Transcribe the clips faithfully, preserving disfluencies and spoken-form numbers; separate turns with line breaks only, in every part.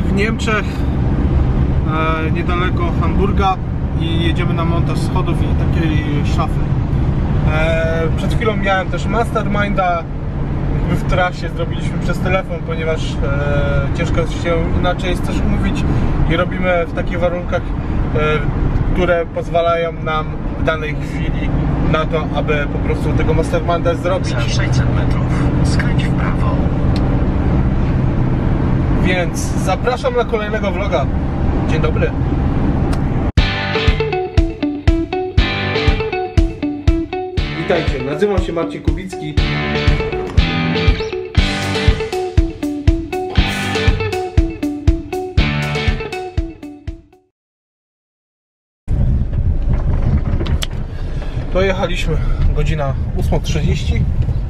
w Niemczech, e, niedaleko Hamburga, i jedziemy na montaż schodów i takiej szafy. E, przed chwilą miałem też masterminda w trasie, zrobiliśmy przez telefon, ponieważ e, ciężko się inaczej jest też umówić i robimy w takich warunkach, e, które pozwalają nam w danej chwili na to, aby po prostu tego masterminda zrobić.
Za sześćset metrów skręć w prawo.
Więc zapraszam na kolejnego vloga. Dzień dobry. Witajcie, nazywam się Marcin Kubicki. Dojechaliśmy, godzina ósma trzydzieści.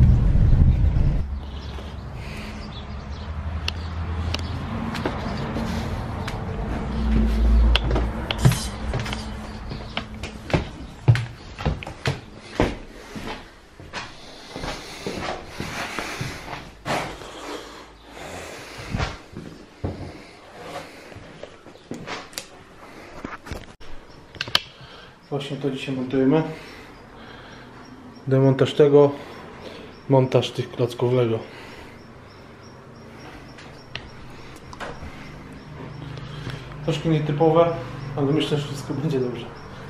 Właśnie to dzisiaj montujemy. Demontaż tego, montaż tych klocków Lego. Troszkę nietypowe, ale myślę, że wszystko będzie dobrze.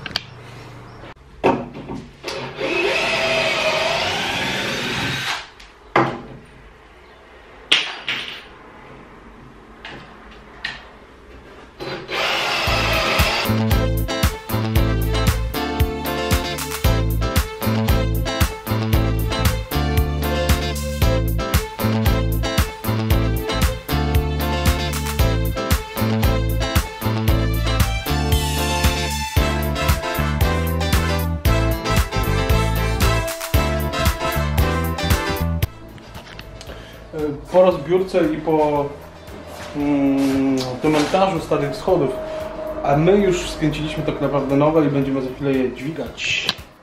Po rozbiórce i po mm, demontażu starych schodów, a my już skręciliśmy tak naprawdę nowe i będziemy za chwilę je dźwigać.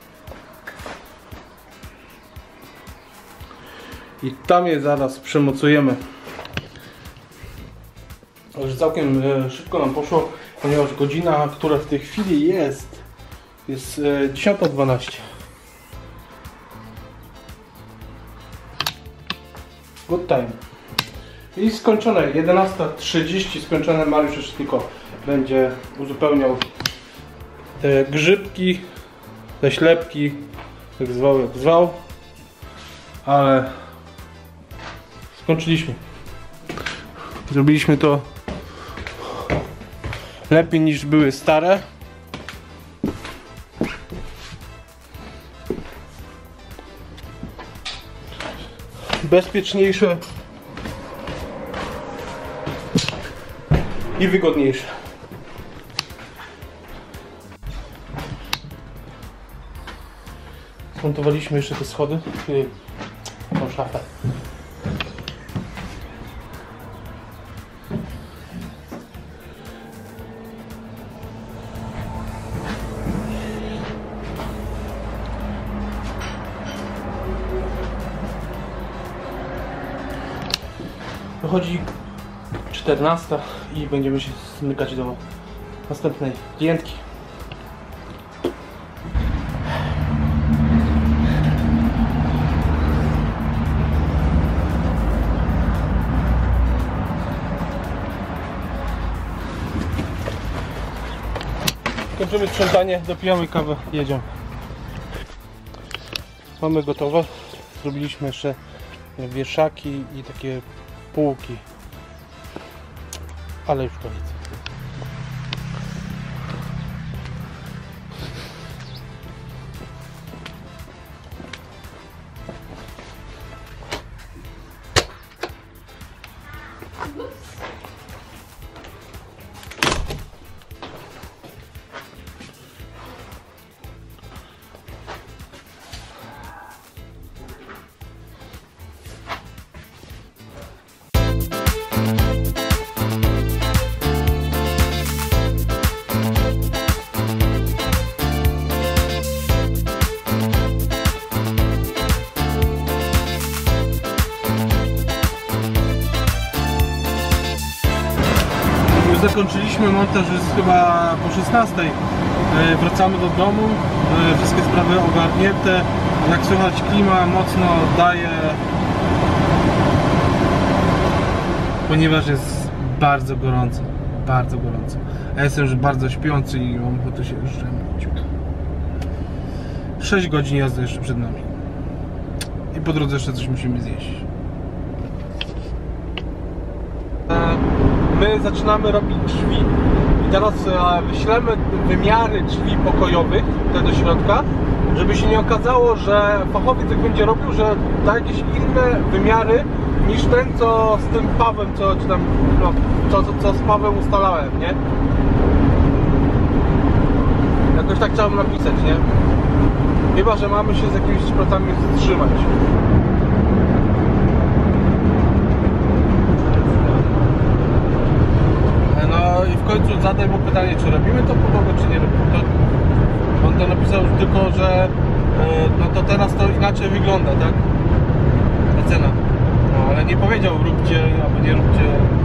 I tam je zaraz przemocujemy. Już całkiem e, szybko nam poszło, ponieważ godzina, która w tej chwili jest, jest e, dziesiąta dwanaście. Good time. I skończone, jedenasta trzydzieści skończone. Mariusz już tylko będzie uzupełniał te grzybki, te ślepki, jak zwał, jak zwał, ale skończyliśmy. Zrobiliśmy to lepiej niż były stare. Bezpieczniejsze i wygodniejsze. Zmontowaliśmy jeszcze te schody i tą szafę. Wychodzi czternasta i będziemy się zmykać do następnej klientki. Kończymy sprzątanie, dopijamy kawę i jedziemy. Mamy gotowe. Zrobiliśmy jeszcze wieszaki i takie półki, ale już koniec. zakończyliśmy montaż, jest chyba po szesnastej. Wracamy do domu, wszystkie sprawy ogarnięte. Jak słychać, klima mocno daje, ponieważ jest bardzo gorąco, bardzo gorąco. Ja jestem już bardzo śpiący i mam ochotę się już drzemnąć. sześć godzin jazdy jeszcze przed nami. I po drodze jeszcze coś musimy zjeść. My zaczynamy robić drzwi i teraz wyślemy wymiary drzwi pokojowych te do środka, żeby się nie okazało, że fachowiec jak będzie robił, że da jakieś inne wymiary niż ten, co z tym Pawłem, co, czy tam, no, co, co, co z Pawłem ustalałem, nie? Jakoś tak trzeba napisać, nie? Chyba że mamy się z jakimiś pracami wstrzymać. No i w końcu zadaj mu pytanie, czy robimy to podłogę, czy nie robimy. To, on to napisał tylko, że no to teraz to inaczej wygląda, tak? Ta cena. No ale nie powiedział róbcie albo nie róbcie.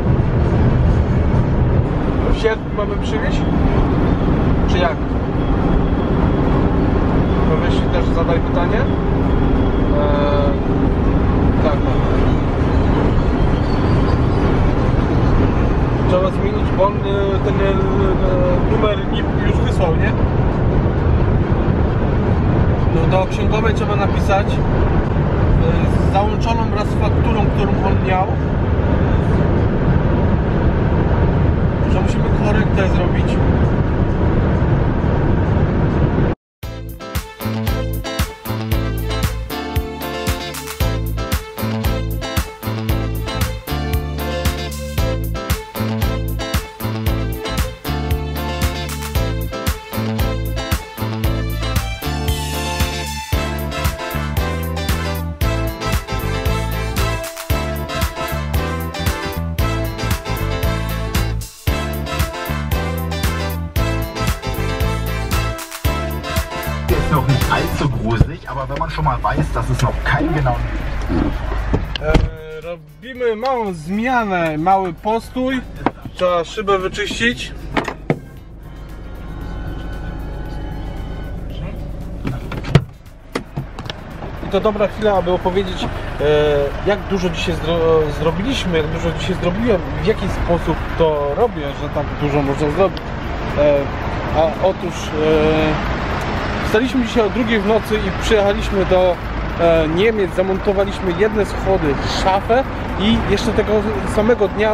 W sierpniu mamy przywieźć? Czy jak? Powiesz też zadaj pytanie? Eee, tak, tak. Trzeba zmienić, bo on ten numer N I P już wysłał, nie? No, do księgowej trzeba napisać z załączoną wraz z fakturą, którą on miał, że musimy korektę zrobić.
Noch nicht allzu gruselig, aber wenn man schon mal weiß, dass es noch keinen genauen...
E, robimy małą zmianę, mały postój. Trzeba szybę wyczyścić. I to dobra chwila, aby opowiedzieć, e, jak dużo dzisiaj zro zrobiliśmy, jak dużo dzisiaj zrobiłem, w jaki sposób to robię, że tak dużo można zrobić. E, a otóż e, wstaliśmy dzisiaj o drugiej w nocy i przyjechaliśmy do e, Niemiec, zamontowaliśmy jedne schody, szafę i jeszcze tego samego dnia e,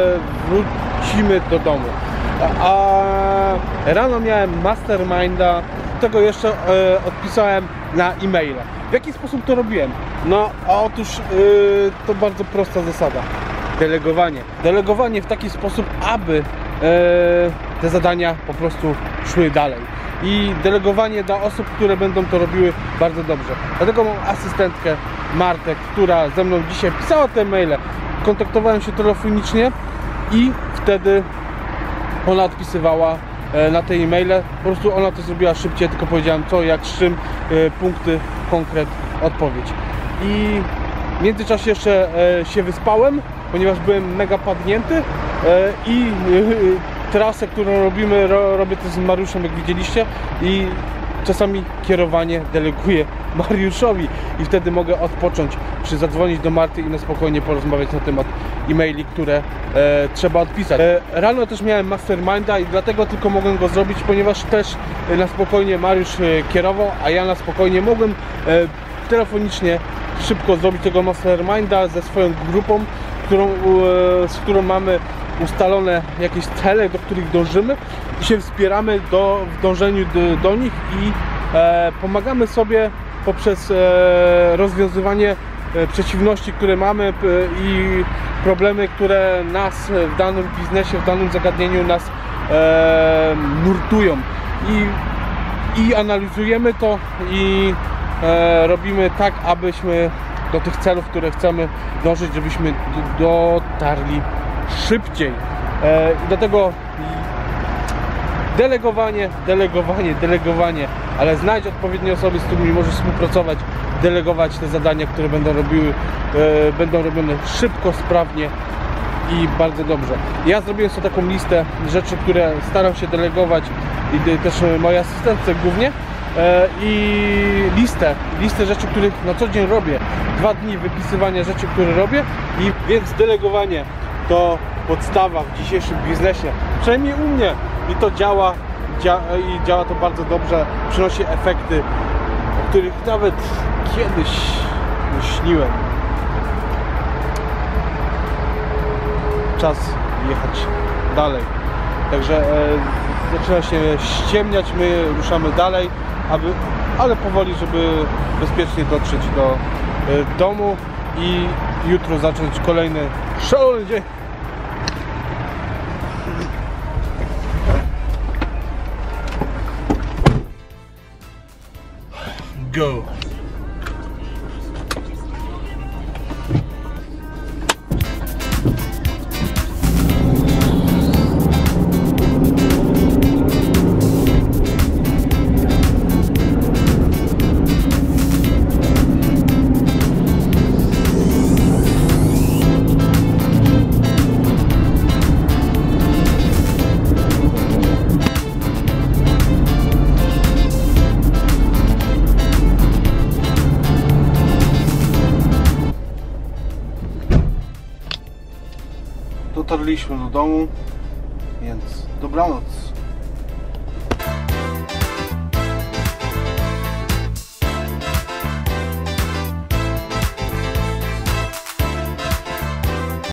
wrócimy do domu. A, a rano miałem masterminda, tego jeszcze e, odpisałem na e-maila. W jaki sposób to robiłem? No, a otóż e, to bardzo prosta zasada. Delegowanie. Delegowanie w taki sposób, aby e, te zadania po prostu szły dalej. I delegowanie dla osób, które będą to robiły bardzo dobrze. Dlatego mam asystentkę Martę, która ze mną dzisiaj pisała te maile. Kontaktowałem się telefonicznie i wtedy ona odpisywała na te e-maile. Po prostu ona to zrobiła szybciej, tylko powiedziałem co, jak, z czym, punkty, konkret, odpowiedź. I w międzyczasie jeszcze się wyspałem, ponieważ byłem mega padnięty i trasę, którą robimy, ro, robię to z Mariuszem, jak widzieliście, i czasami kierowanie deleguję Mariuszowi i wtedy mogę odpocząć, czy zadzwonić do Marty i na spokojnie porozmawiać na temat e-maili, które e, trzeba odpisać. E, rano też miałem masterminda i dlatego tylko mogłem go zrobić, ponieważ też e, na spokojnie Mariusz e, kierował, a ja na spokojnie mogłem e, telefonicznie szybko zrobić tego masterminda ze swoją grupą, którą, e, z którą mamy ustalone jakieś cele, do których dążymy i się wspieramy do, w dążeniu do, do nich i e, pomagamy sobie poprzez e, rozwiązywanie e, przeciwności, które mamy e, i problemy, które nas w danym biznesie, w danym zagadnieniu nas e, nurtują i, i analizujemy to i e, robimy tak, abyśmy do tych celów, które chcemy dążyć, żebyśmy dotarli szybciej. E, I dlatego delegowanie, delegowanie, delegowanie, ale znajdź odpowiednie osoby, z którymi możesz współpracować, delegować te zadania, które będą robiły, e, będą robione szybko, sprawnie i bardzo dobrze. Ja zrobiłem sobie taką listę rzeczy, które staram się delegować i też moja asystentce głównie i listę, listę rzeczy, których na co dzień robię. Dwa dni wypisywania rzeczy, które robię i więc delegowanie to podstawa w dzisiejszym biznesie. Przynajmniej u mnie i to działa dzia i działa to bardzo dobrze, przynosi efekty, o których nawet kiedyś nie śniłem. Czas jechać dalej. Także e, zaczyna się ściemniać, my ruszamy dalej, aby, ale powoli, żeby bezpiecznie dotrzeć do e, domu i jutro zacząć kolejny szalony dzień. Go! Dotarliśmy do domu, więc dobranoc.